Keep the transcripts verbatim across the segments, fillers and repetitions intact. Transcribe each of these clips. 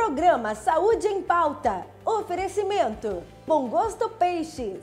Programa Saúde em Pauta. Oferecimento: Bom Gosto Peixes.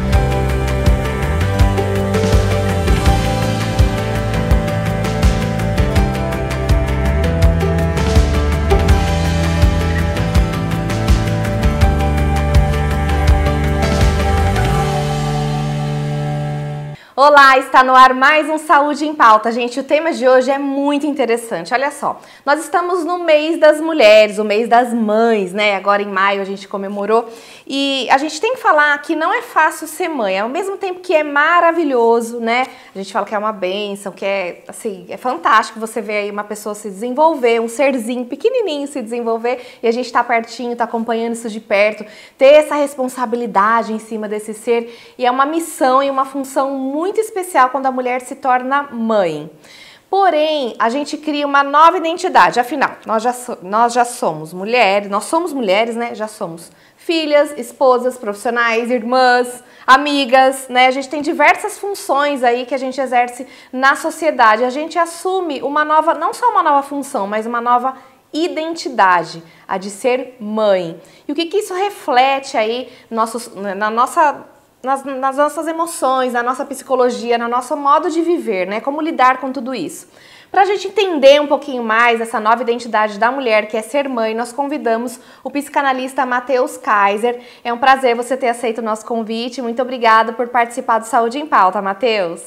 Olá, está no ar mais um Saúde em Pauta. Gente, o tema de hoje é muito interessante. Olha só, nós estamos no mês das mulheres, o mês das mães, né? Agora em maio a gente comemorou. E a gente tem que falar que não é fácil ser mãe, ao mesmo tempo que é maravilhoso, né? A gente fala que é uma bênção, que é, assim, é fantástico você ver aí uma pessoa se desenvolver, um serzinho pequenininho se desenvolver, e a gente tá pertinho, tá acompanhando isso de perto, ter essa responsabilidade em cima desse ser, e é uma missão e uma função muito muito especial quando a mulher se torna mãe. Porém, a gente cria uma nova identidade, afinal, nós já, so, nós já somos mulheres, nós somos mulheres, né? Já somos filhas, esposas, profissionais, irmãs, amigas, né? A gente tem diversas funções aí que a gente exerce na sociedade. A gente assume uma nova, não só uma nova função, mas uma nova identidade, a de ser mãe. E o que que isso reflete aí nossos, na nossa... Nas, nas nossas emoções, na nossa psicologia, no nosso modo de viver, né? Como lidar com tudo isso. Para a gente entender um pouquinho mais essa nova identidade da mulher, que é ser mãe, nós convidamos o psicanalista Matheus Kaiser. É um prazer você ter aceito o nosso convite. Muito obrigada por participar do Saúde em Pauta, Matheus.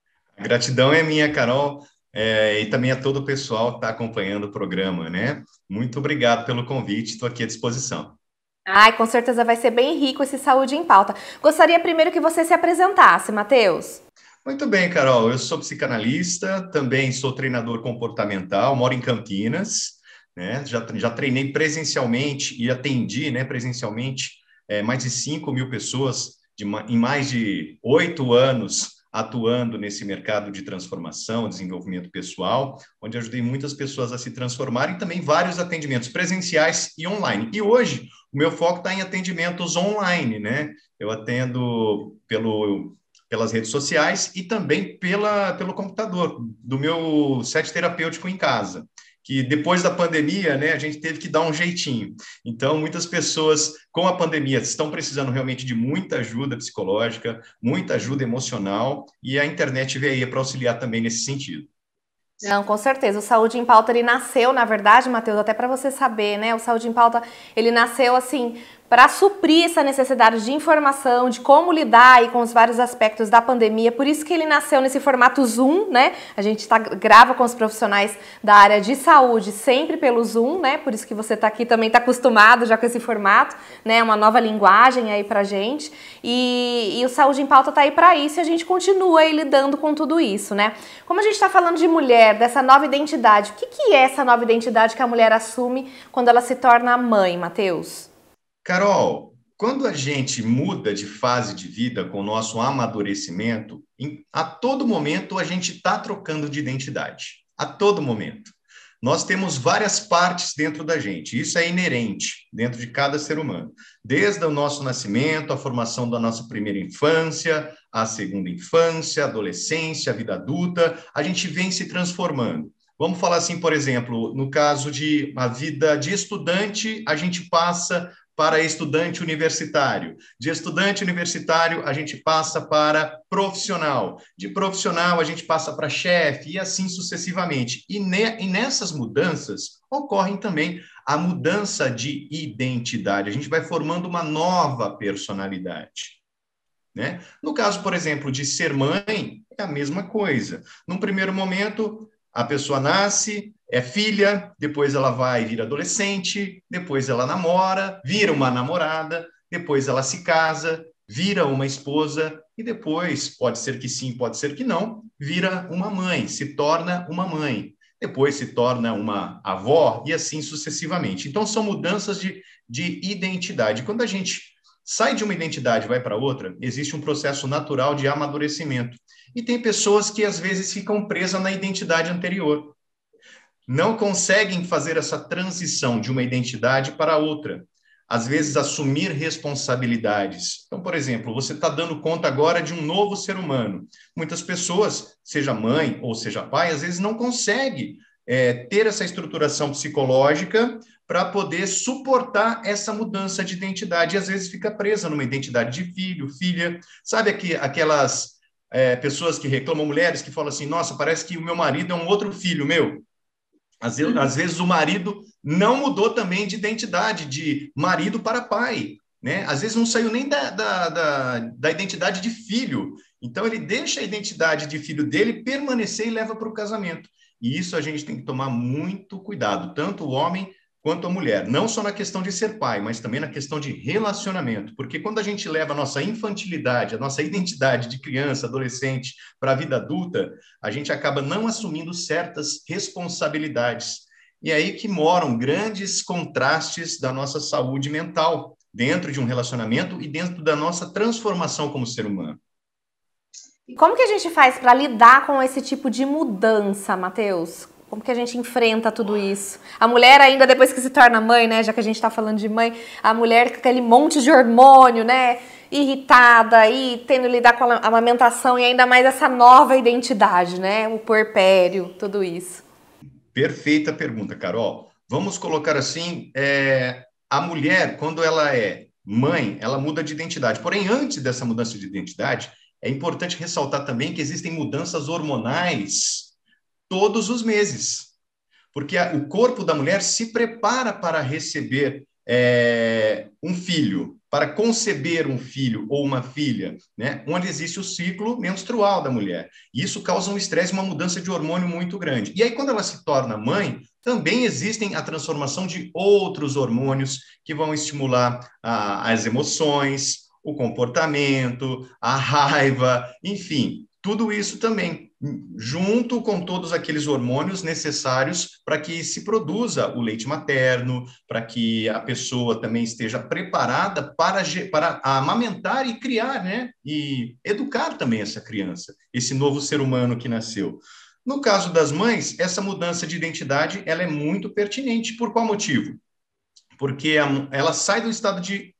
A gratidão é minha, Carol, é, e também a todo o pessoal que está acompanhando o programa, né? Muito obrigado pelo convite, estou aqui à disposição. Ai, com certeza vai ser bem rico esse Saúde em Pauta. Gostaria primeiro que você se apresentasse, Matheus. Muito bem, Carol. Eu sou psicanalista, também sou treinador comportamental, moro em Campinas, né? Já, já treinei presencialmente e atendi, né, presencialmente é, mais de cinco mil pessoas de, em mais de oito anos atuando nesse mercado de transformação, desenvolvimento pessoal, onde ajudei muitas pessoas a se transformarem, e também vários atendimentos presenciais e online. E hoje, o meu foco está em atendimentos online, né? Eu atendo pelo, pelas redes sociais e também pela, pelo computador, do meu set terapêutico em casa, que depois da pandemia, né, a gente teve que dar um jeitinho. Então, muitas pessoas com a pandemia estão precisando realmente de muita ajuda psicológica, muita ajuda emocional, e a internet veio aí para auxiliar também nesse sentido. Não, com certeza. O Saúde em Pauta, ele nasceu, na verdade, Matheus, até para você saber, né? O Saúde em Pauta, ele nasceu assim, para suprir essa necessidade de informação, de como lidar aí com os vários aspectos da pandemia. Por isso que ele nasceu nesse formato Zoom, né? A gente tá, grava com os profissionais da área de saúde sempre pelo Zoom, né? Por isso que você tá aqui também tá acostumado já com esse formato, né? Uma nova linguagem aí pra gente. E, e o Saúde em Pauta tá aí para isso, e a gente continua aí lidando com tudo isso, né? Como a gente tá falando de mulher, dessa nova identidade, o que que é essa nova identidade que a mulher assume quando ela se torna mãe, Matheus? Carol, quando a gente muda de fase de vida com o nosso amadurecimento, em, a todo momento a gente está trocando de identidade. A todo momento. Nós temos várias partes dentro da gente. Isso é inerente dentro de cada ser humano. Desde o nosso nascimento, a formação da nossa primeira infância, a segunda infância, a adolescência, a vida adulta, a gente vem se transformando. Vamos falar assim, por exemplo, no caso de a vida de estudante, a gente passa para estudante universitário. De estudante universitário, a gente passa para profissional. De profissional, a gente passa para chefe, e assim sucessivamente. E, ne e nessas mudanças, ocorrem também a mudança de identidade. A gente vai formando uma nova personalidade, né? No caso, por exemplo, de ser mãe, é a mesma coisa. Num primeiro momento, a pessoa nasce, é filha, depois ela vai vir adolescente, depois ela namora, vira uma namorada, depois ela se casa, vira uma esposa, e depois, pode ser que sim, pode ser que não, vira uma mãe, se torna uma mãe. Depois se torna uma avó, e assim sucessivamente. Então, são mudanças de, de identidade. Quando a gente sai de uma identidade e vai para outra, existe um processo natural de amadurecimento. E tem pessoas que, às vezes, ficam presas na identidade anterior. Não conseguem fazer essa transição de uma identidade para outra. Às vezes, assumir responsabilidades. Então, por exemplo, você está dando conta agora de um novo ser humano. Muitas pessoas, seja mãe ou seja pai, às vezes não conseguem é, ter essa estruturação psicológica para poder suportar essa mudança de identidade. E às vezes fica presa numa identidade de filho, filha. Sabe aqui, aquelas é, pessoas que reclamam, mulheres que falam assim, nossa, parece que o meu marido é um outro filho meu. Às vezes, às vezes o marido não mudou também de identidade, de marido para pai, né? Às vezes não saiu nem da, da, da, da identidade de filho. Então, ele deixa a identidade de filho dele permanecer e leva para o casamento. E isso a gente tem que tomar muito cuidado, tanto o homem quanto a mulher. Não só na questão de ser pai, mas também na questão de relacionamento. Porque quando a gente leva a nossa infantilidade, a nossa identidade de criança, adolescente, para a vida adulta, a gente acaba não assumindo certas responsabilidades. E é aí que moram grandes contrastes da nossa saúde mental, dentro de um relacionamento e dentro da nossa transformação como ser humano. E como que a gente faz para lidar com esse tipo de mudança, Matheus? Como que a gente enfrenta tudo isso? A mulher ainda, depois que se torna mãe, né? Já que a gente tá falando de mãe, a mulher com aquele monte de hormônio, né? Irritada e tendo que lidar com a amamentação e ainda mais essa nova identidade, né? O puerpério, tudo isso. Perfeita pergunta, Carol. Vamos colocar assim, é, a mulher, quando ela é mãe, ela muda de identidade. Porém, antes dessa mudança de identidade, é importante ressaltar também que existem mudanças hormonais todos os meses, porque a, o corpo da mulher se prepara para receber é, um filho, para conceber um filho ou uma filha, né? Onde existe o ciclo menstrual da mulher. E isso causa um estresse, uma mudança de hormônio muito grande. E aí, quando ela se torna mãe, também existem a transformação de outros hormônios que vão estimular a, as emoções, o comportamento, a raiva, enfim, tudo isso também, junto com todos aqueles hormônios necessários para que se produza o leite materno, para que a pessoa também esteja preparada para, para amamentar e criar, né? E educar também essa criança, esse novo ser humano que nasceu. No caso das mães, essa mudança de identidade ela é muito pertinente. Por qual motivo? Porque a, ela sai do estado de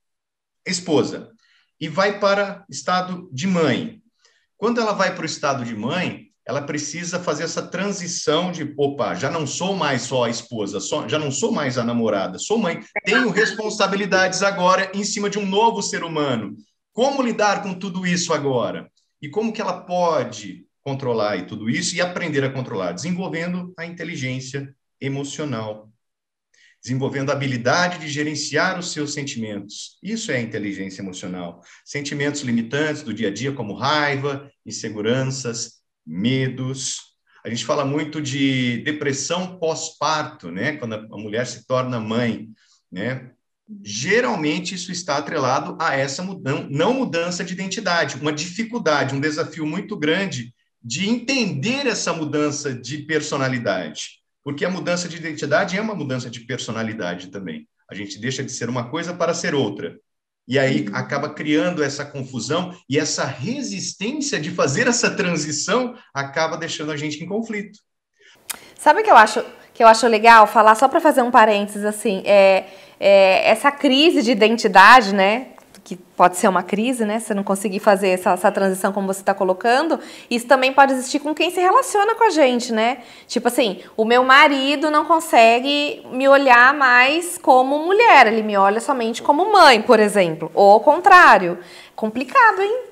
esposa e vai para o estado de mãe. Quando ela vai para o estado de mãe, ela precisa fazer essa transição de, opa, já não sou mais só a esposa, só, já não sou mais a namorada, sou mãe, tenho responsabilidades agora em cima de um novo ser humano. Como lidar com tudo isso agora? E como que ela pode controlar e tudo isso e aprender a controlar? Desenvolvendo a inteligência emocional, desenvolvendo a habilidade de gerenciar os seus sentimentos. Isso é inteligência emocional. Sentimentos limitantes do dia a dia, como raiva, inseguranças, medos. A gente fala muito de depressão pós-parto, né? Quando a mulher se torna mãe, né? Geralmente isso está atrelado a essa mudança, não mudança de identidade, uma dificuldade, um desafio muito grande de entender essa mudança de personalidade. Porque a mudança de identidade é uma mudança de personalidade também. A gente deixa de ser uma coisa para ser outra. E aí acaba criando essa confusão e essa resistência de fazer essa transição acaba deixando a gente em conflito. Sabe o que eu acho, que eu acho legal falar, só para fazer um parênteses, assim, é, é essa crise de identidade, né? Que pode ser uma crise, né? Se não conseguir fazer essa, essa transição como você está colocando, isso também pode existir com quem se relaciona com a gente, né? Tipo assim, o meu marido não consegue me olhar mais como mulher, ele me olha somente como mãe, por exemplo, ou ao contrário. Complicado, hein?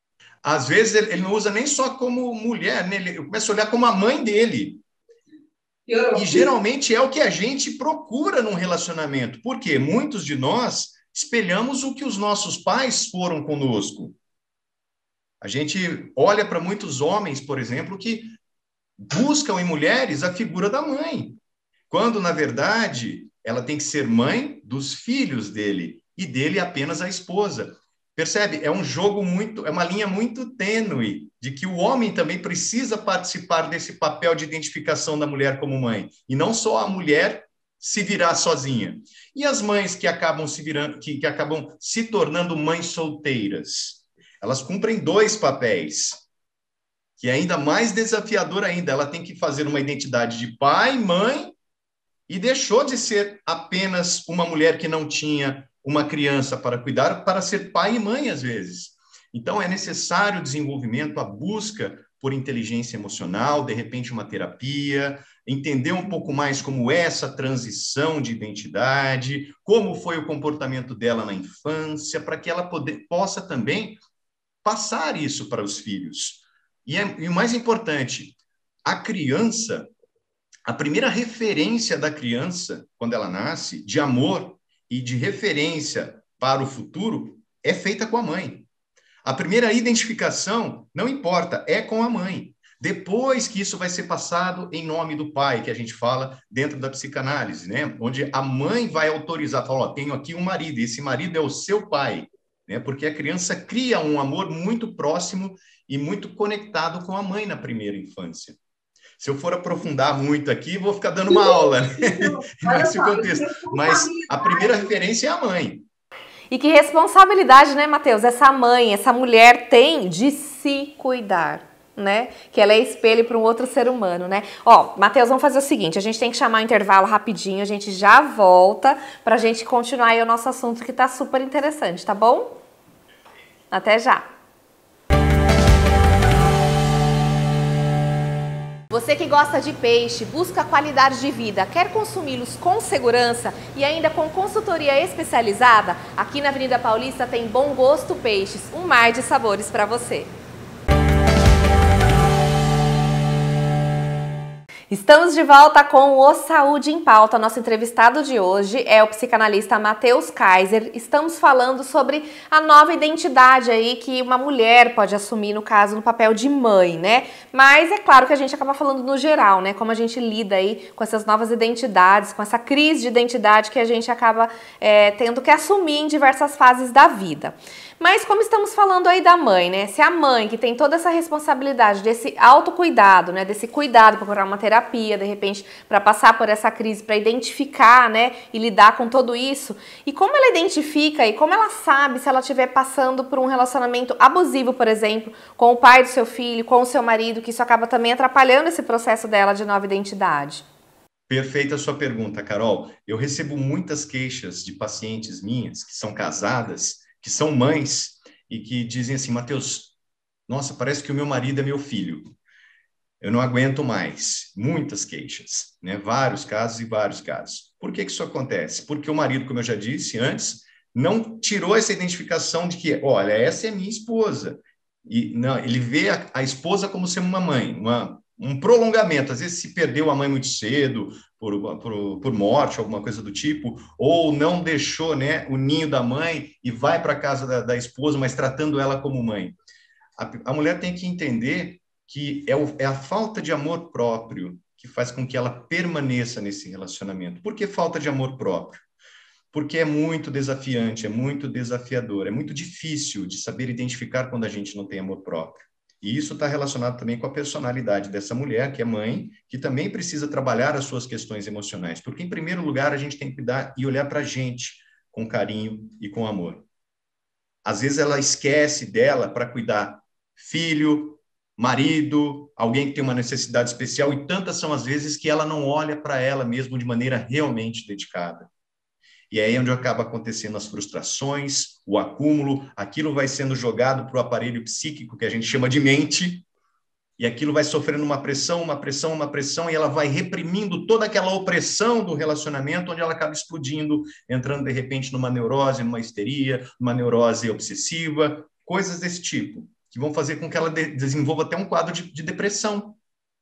Às vezes ele não usa nem só como mulher, né? Ele começa a olhar como a mãe dele. E geralmente é o que a gente procura num relacionamento, porque muitos de nós espelhamos o que os nossos pais foram conosco. A gente olha para muitos homens, por exemplo, que buscam em mulheres a figura da mãe, quando, na verdade, ela tem que ser mãe dos filhos dele, e dele apenas a esposa. Percebe? É um jogo muito, é uma linha muito tênue, de que o homem também precisa participar desse papel de identificação da mulher como mãe, e não só a mulher se virar sozinha. E as mães que acabam se virando, que, que acabam se tornando mães solteiras, elas cumprem dois papéis, que é ainda mais desafiador ainda. Ela tem que fazer uma identidade de pai, mãe, e deixou de ser apenas uma mulher que não tinha uma criança para cuidar, para ser pai e mãe, às vezes. Então, é necessário o desenvolvimento, a busca por inteligência emocional, de repente uma terapia, entender um pouco mais como é essa transição de identidade, como foi o comportamento dela na infância, para que ela poder, possa também passar isso para os filhos. E, é, e o mais importante, a criança, a primeira referência da criança, quando ela nasce, de amor e de referência para o futuro, é feita com a mãe. A primeira identificação, não importa, é com a mãe. Depois que isso vai ser passado em nome do pai, que a gente fala dentro da psicanálise, né? Onde a mãe vai autorizar, fala, ó, tenho aqui um marido, e esse marido é o seu pai, né? Porque a criança cria um amor muito próximo e muito conectado com a mãe na primeira infância. Se eu for aprofundar muito aqui, vou ficar dando uma aula, né? Nesse contexto. Mas a primeira referência é a mãe. E que responsabilidade, né, Matheus, essa mãe, essa mulher tem de se cuidar, né? Que ela é espelho para um outro ser humano, né? Ó, Matheus, vamos fazer o seguinte, a gente tem que chamar o intervalo rapidinho, a gente já volta pra gente continuar aí o nosso assunto que tá super interessante, tá bom? Até já! Você que gosta de peixe, busca qualidade de vida, quer consumi-los com segurança e ainda com consultoria especializada? Aqui na Avenida Paulista tem Bom Gosto Peixes, um mar de sabores para você. Estamos de volta com o Saúde em Pauta. Nosso entrevistado de hoje é o psicanalista Matheus Kaiser. Estamos falando sobre a nova identidade aí que uma mulher pode assumir, no caso, no papel de mãe, né? Mas é claro que a gente acaba falando no geral, né? Como a gente lida aí com essas novas identidades, com essa crise de identidade que a gente acaba é, tendo que assumir em diversas fases da vida. Mas como estamos falando aí da mãe, né? Se a mãe que tem toda essa responsabilidade desse autocuidado, né? Desse cuidado, procurar uma terapia, de repente, para passar por essa crise, para identificar, né? E lidar com tudo isso. E como ela identifica e como ela sabe se ela estiver passando por um relacionamento abusivo, por exemplo, com o pai do seu filho, com o seu marido, que isso acaba também atrapalhando esse processo dela de nova identidade? Perfeita a sua pergunta, Carol. Eu recebo muitas queixas de pacientes minhas que são casadas, que são mães e que dizem assim, Matheus, nossa, parece que o meu marido é meu filho. Eu não aguento mais. Muitas queixas, né? Vários casos e vários casos. Por que que isso acontece? Porque o marido, como eu já disse antes, não tirou essa identificação de que, olha, essa é minha esposa. E não, ele vê a, a esposa como sendo uma mãe, uma, um prolongamento. Às vezes se perdeu a mãe muito cedo, Por, por, por morte, alguma coisa do tipo, ou não deixou, né, o ninho da mãe e vai para a casa da, da esposa, mas tratando ela como mãe. A, a mulher tem que entender que é, o, é a falta de amor próprio que faz com que ela permaneça nesse relacionamento. Por que falta de amor próprio? Porque é muito desafiante, é muito desafiador, é muito difícil de saber identificar quando a gente não tem amor próprio. E isso está relacionado também com a personalidade dessa mulher, que é mãe, que também precisa trabalhar as suas questões emocionais. Porque, em primeiro lugar, a gente tem que cuidar e olhar para a gente com carinho e com amor. Às vezes ela esquece dela para cuidar filho, marido, alguém que tem uma necessidade especial, e tantas são as vezes que ela não olha para ela mesmo de maneira realmente dedicada. E é aí onde acaba acontecendo as frustrações, o acúmulo, aquilo vai sendo jogado para o aparelho psíquico, que a gente chama de mente, e aquilo vai sofrendo uma pressão, uma pressão, uma pressão, e ela vai reprimindo toda aquela opressão do relacionamento, onde ela acaba explodindo, entrando de repente numa neurose, numa histeria, numa neurose obsessiva, coisas desse tipo, que vão fazer com que ela de- desenvolva até um quadro de, de depressão,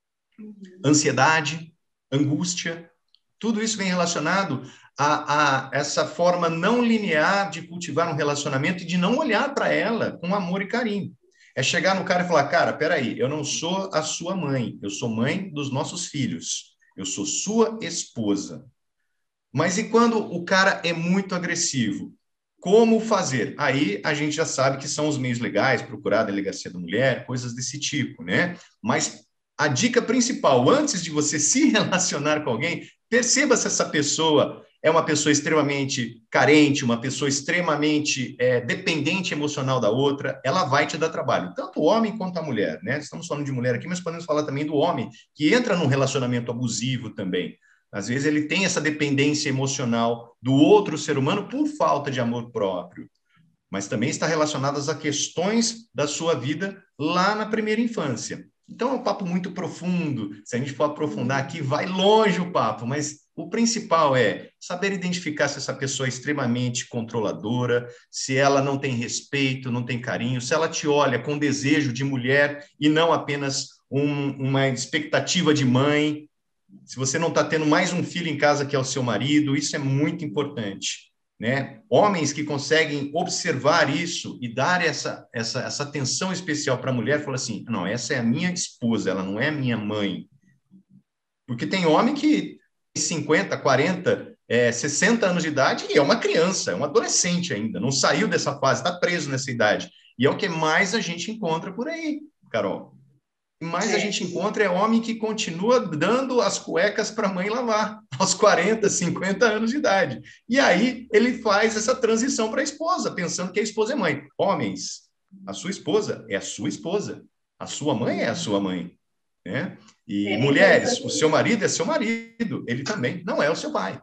ansiedade, angústia. Tudo isso vem relacionado a, a essa forma não linear de cultivar um relacionamento e de não olhar para ela com amor e carinho. É chegar no cara e falar, cara, peraí, eu não sou a sua mãe, eu sou mãe dos nossos filhos, eu sou sua esposa. Mas e quando o cara é muito agressivo? Como fazer? Aí a gente já sabe que são os meios legais, procurar a delegacia da mulher, coisas desse tipo, né? Mas a dica principal, antes de você se relacionar com alguém, perceba se essa pessoa é uma pessoa extremamente carente, uma pessoa extremamente é, dependente emocional da outra, ela vai te dar trabalho. Tanto o homem quanto a mulher, né? Estamos falando de mulher aqui, mas podemos falar também do homem, que entra num relacionamento abusivo também. Às vezes ele tem essa dependência emocional do outro ser humano por falta de amor próprio, mas também está relacionado a questões da sua vida lá na primeira infância. Então é um papo muito profundo. Se a gente for aprofundar aqui, vai longe o papo, mas o principal é saber identificar se essa pessoa é extremamente controladora, se ela não tem respeito, não tem carinho, se ela te olha com desejo de mulher e não apenas um, uma expectativa de mãe, se você não está tendo mais um filho em casa que é o seu marido, isso é muito importante, né? Homens que conseguem observar isso e dar essa, essa, essa atenção especial para a mulher, falam assim, não, essa é a minha esposa, ela não é a minha mãe. Porque tem homem que tem cinquenta, quarenta, é, sessenta anos de idade e é uma criança, é um adolescente ainda, não saiu dessa fase, está preso nessa idade. E é o que mais a gente encontra por aí, Carol. O que mais a gente encontra é homem que continua dando as cuecas para a mãe lavar, aos quarenta, cinquenta anos de idade. E aí ele faz essa transição para a esposa, pensando que a esposa é mãe. Homens, a sua esposa é a sua esposa, a sua mãe é a sua mãe. Né? E é, mulheres, o seu marido é seu marido, ele também não é o seu pai.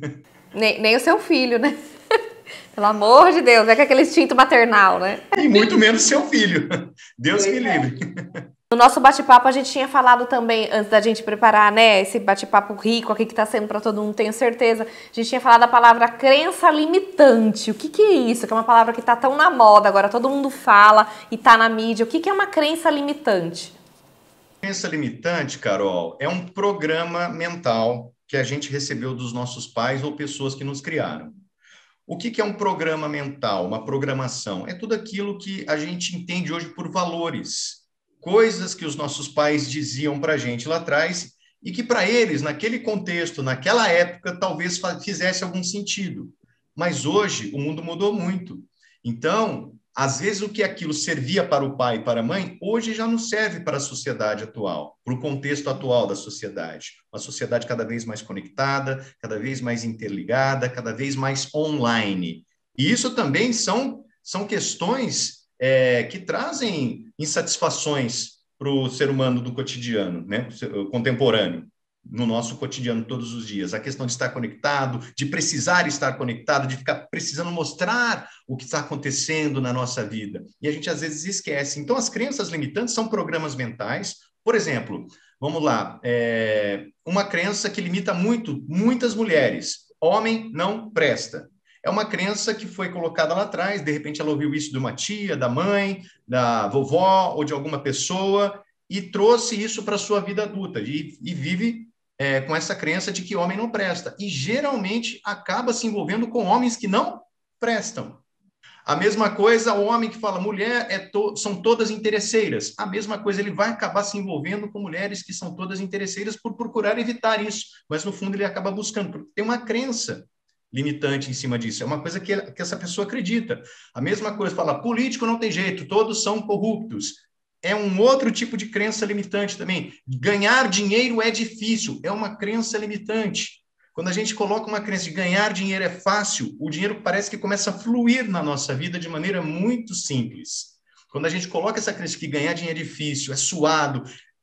Nem, nem o seu filho, né? Pelo amor de Deus, é que aquele instinto maternal, né? E muito menos seu filho. Deus me livre. No nosso bate-papo a gente tinha falado também, antes da gente preparar, né, esse bate-papo rico aqui que tá sendo para todo mundo, tenho certeza, a gente tinha falado da palavra crença limitante. O que que é isso? Que é uma palavra que tá tão na moda agora, todo mundo fala e tá na mídia. O que que é uma crença limitante? Crença limitante, Carol, é um programa mental que a gente recebeu dos nossos pais ou pessoas que nos criaram. O que que é um programa mental, uma programação? É tudo aquilo que a gente entende hoje por valores. Coisas que os nossos pais diziam para a gente lá atrás e que para eles, naquele contexto, naquela época, talvez fizesse algum sentido. Mas hoje o mundo mudou muito. Então, às vezes o que aquilo servia para o pai e para a mãe, hoje já não serve para a sociedade atual, para o contexto atual da sociedade. Uma sociedade cada vez mais conectada, cada vez mais interligada, cada vez mais online. E isso também são, são questões É, que trazem insatisfações para o ser humano do cotidiano, né? Contemporâneo, no nosso cotidiano todos os dias. A questão de estar conectado, de precisar estar conectado, de ficar precisando mostrar o que está acontecendo na nossa vida. E a gente às vezes esquece. Então, as crenças limitantes são programas mentais. Por exemplo, vamos lá, é, uma crença que limita muito, muitas mulheres. Homem não presta. É uma crença que foi colocada lá atrás, de repente ela ouviu isso de uma tia, da mãe, da vovó ou de alguma pessoa e trouxe isso para a sua vida adulta e, e vive é, com essa crença de que homem não presta. E geralmente acaba se envolvendo com homens que não prestam. A mesma coisa o homem que fala mulher é to- são todas interesseiras. A mesma coisa, ele vai acabar se envolvendo com mulheres que são todas interesseiras por procurar evitar isso. Mas no fundo ele acaba buscando, porque tem uma crença limitante em cima disso. É uma coisa que, que essa pessoa acredita. A mesma coisa, fala, político não tem jeito, todos são corruptos. É um outro tipo de crença limitante também. Ganhar dinheiro é difícil, é uma crença limitante. Quando a gente coloca uma crença de ganhar dinheiro é fácil, o dinheiro parece que começa a fluir na nossa vida de maneira muito simples. Quando a gente coloca essa crença de que ganhar dinheiro é difícil, é suado,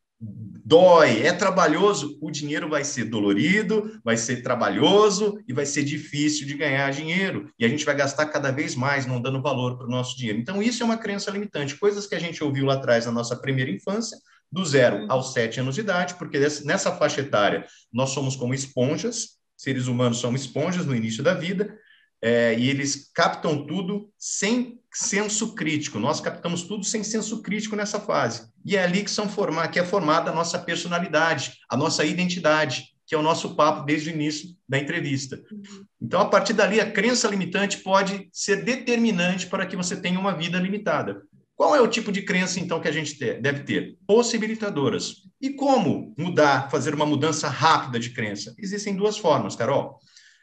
dói, é trabalhoso, o dinheiro vai ser dolorido, vai ser trabalhoso e vai ser difícil de ganhar dinheiro. E a gente vai gastar cada vez mais não dando valor para o nosso dinheiro. Então, isso é uma crença limitante. Coisas que a gente ouviu lá atrás na nossa primeira infância, do zero aos sete anos de idade, porque nessa faixa etária nós somos como esponjas, seres humanos são esponjas no início da vida, é, e eles captam tudo sem senso crítico. Nós captamos tudo sem senso crítico nessa fase. E é ali que, são formar, que é formada a nossa personalidade, a nossa identidade, que é o nosso papo desde o início da entrevista. Então, a partir dali, a crença limitante pode ser determinante para que você tenha uma vida limitada. Qual é o tipo de crença, então, que a gente deve ter? Possibilitadoras. E como mudar, fazer uma mudança rápida de crença? Existem duas formas, Carol.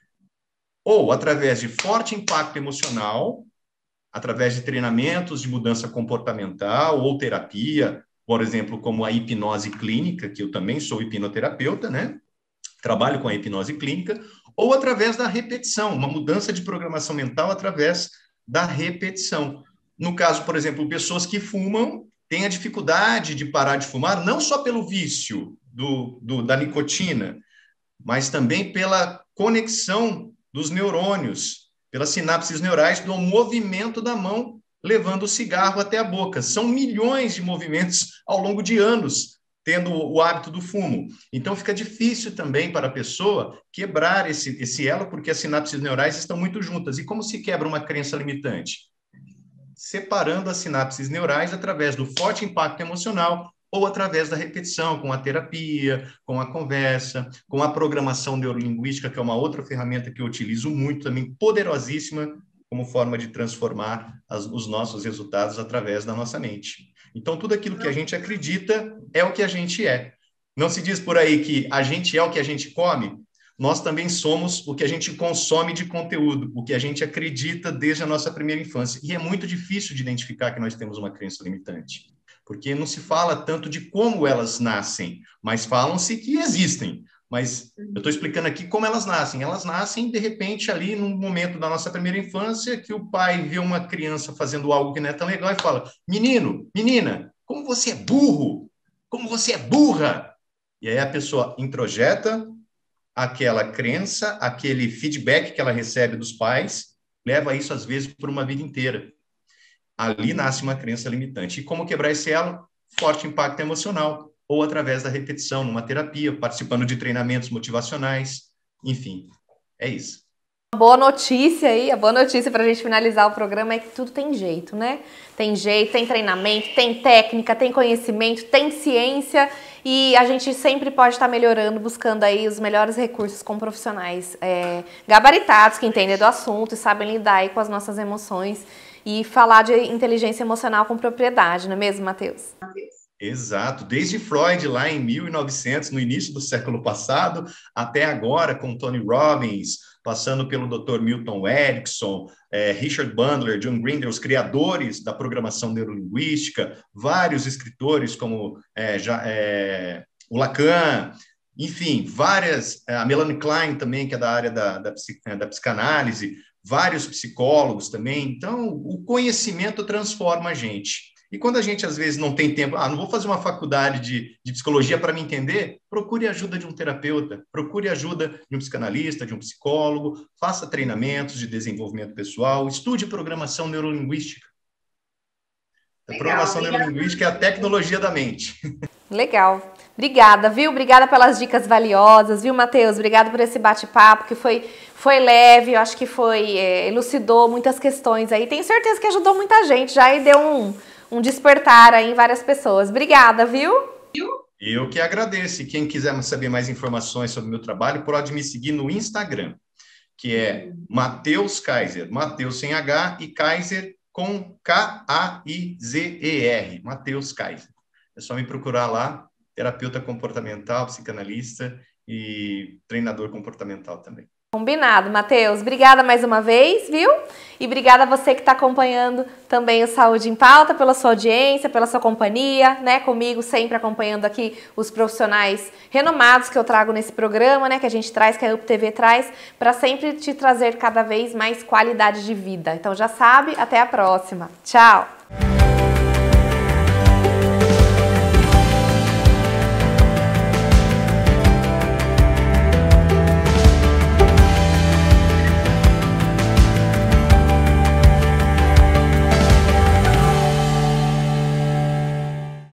Ou através de forte impacto emocional, através de treinamentos de mudança comportamental ou terapia, por exemplo, como a hipnose clínica, que eu também sou hipnoterapeuta, né? Trabalho com a hipnose clínica, ou através da repetição, uma mudança de programação mental através da repetição. No caso, por exemplo, pessoas que fumam têm a dificuldade de parar de fumar, não só pelo vício do, do, da nicotina, mas também pela conexão dos neurônios, pelas sinapses neurais do movimento da mão levando o cigarro até a boca. São milhões de movimentos ao longo de anos, tendo o hábito do fumo. Então, fica difícil também para a pessoa quebrar esse, esse elo, porque as sinapses neurais estão muito juntas. E como se quebra uma crença limitante? Separando as sinapses neurais através do forte impacto emocional ou através da repetição, com a terapia, com a conversa, com a programação neurolinguística, que é uma outra ferramenta que eu utilizo muito, também poderosíssima, como forma de transformar as, os nossos resultados através da nossa mente. Então, tudo aquilo que a gente acredita é o que a gente é. Não se diz por aí que a gente é o que a gente come? Nós também somos o que a gente consome de conteúdo, o que a gente acredita desde a nossa primeira infância. E é muito difícil de identificar que nós temos uma crença limitante, porque não se fala tanto de como elas nascem, mas falam-se que existem. Mas eu estou explicando aqui como elas nascem. Elas nascem, de repente, ali num momento da nossa primeira infância, que o pai vê uma criança fazendo algo que não é tão legal e fala: menino, menina, como você é burro, como você é burra. E aí a pessoa introjeta aquela crença, aquele feedback que ela recebe dos pais, leva isso, às vezes, por uma vida inteira. Ali nasce uma crença limitante. E como quebrar esse elo? Forte impacto emocional, ou através da repetição, numa terapia, participando de treinamentos motivacionais, enfim, é isso. A boa notícia aí, a boa notícia para a gente finalizar o programa é que tudo tem jeito, né? Tem jeito, tem treinamento, tem técnica, tem conhecimento, tem ciência e a gente sempre pode estar melhorando, buscando aí os melhores recursos com profissionais é, gabaritados, que entendem do assunto e sabem lidar aí com as nossas emoções e falar de inteligência emocional com propriedade, não é mesmo, Matheus? Exato, desde Freud lá em mil e novecentos, no início do século passado, até agora com Tony Robbins, passando pelo doutor Milton Erickson, eh, Richard Bandler, John Grinder, os criadores da programação neurolinguística, vários escritores como eh, já, eh, o Lacan, enfim, várias, a Melanie Klein também, que é da área da, da, da psicanálise, vários psicólogos também. Então, o conhecimento transforma a gente. E quando a gente, às vezes, não tem tempo, ah, não vou fazer uma faculdade de, de psicologia para me entender, procure a ajuda de um terapeuta, procure a ajuda de um psicanalista, de um psicólogo, faça treinamentos de desenvolvimento pessoal, estude programação neurolinguística. A programação neurolinguística é a tecnologia da mente. Legal. Obrigada, viu? Obrigada pelas dicas valiosas, viu, Matheus? Obrigada por esse bate-papo que foi, foi leve, eu acho que foi, é, elucidou muitas questões aí. Tenho certeza que ajudou muita gente já e deu um... um despertar aí em várias pessoas. Obrigada, viu? Eu que agradeço. E quem quiser saber mais informações sobre o meu trabalho, pode me seguir no Instagram, que é Matheus Kaiser. Matheus sem H e Kaiser com K A I Z E R. Matheus Kaiser. É só me procurar lá, terapeuta comportamental, psicanalista e treinador comportamental também. Combinado, Matheus. Obrigada mais uma vez, viu? E obrigada a você que está acompanhando também o Saúde em Pauta, pela sua audiência, pela sua companhia, né? Comigo sempre acompanhando aqui os profissionais renomados que eu trago nesse programa, né? Que a gente traz, que a U P T V traz, para sempre te trazer cada vez mais qualidade de vida. Então já sabe, até a próxima. Tchau!